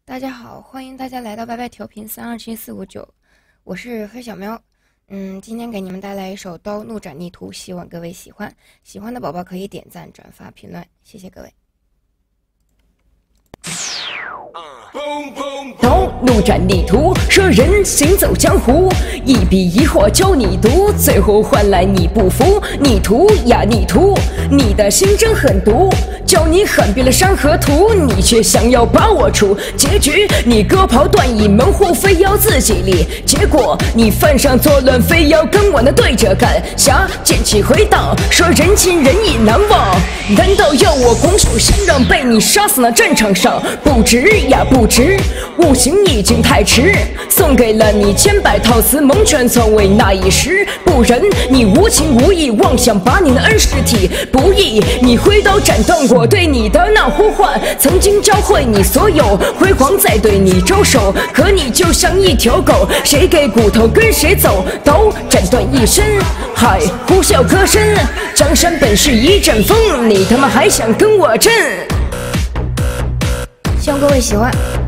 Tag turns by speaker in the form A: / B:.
A: 大家好，欢迎大家来到白白调频327459，我是黑小喵。今天给你们带来一首《刀怒斩逆图》，希望各位喜欢。喜欢的宝宝可以点赞、转发、评论，谢谢各位。
B: 刀怒斩逆图，舍人行走江湖，一笔一画教你读，最后换来你不服。逆徒呀逆徒，你的心真狠毒，叫你喊遍了山河图，你却想要把我除。结局你割袍断义，门户非要自己立，结果你犯上作乱，非要跟我那对着干。侠剑气回荡，说人情人意难忘，难道要我拱手相让，被你杀死那战场上？不值呀不值，悟行已经太迟，送给了你千百套词，蒙圈从未那一时。不仁你无情无义，妄想把你的恩师体不义，你挥刀斩断我对你的那呼唤，曾经教会你所有辉煌，在对你招手，可你就像一条狗，谁给骨头跟谁走，刀斩断一身，海呼啸歌声，江山本是一阵风，你他妈还想跟我争？
A: 希望各位喜欢。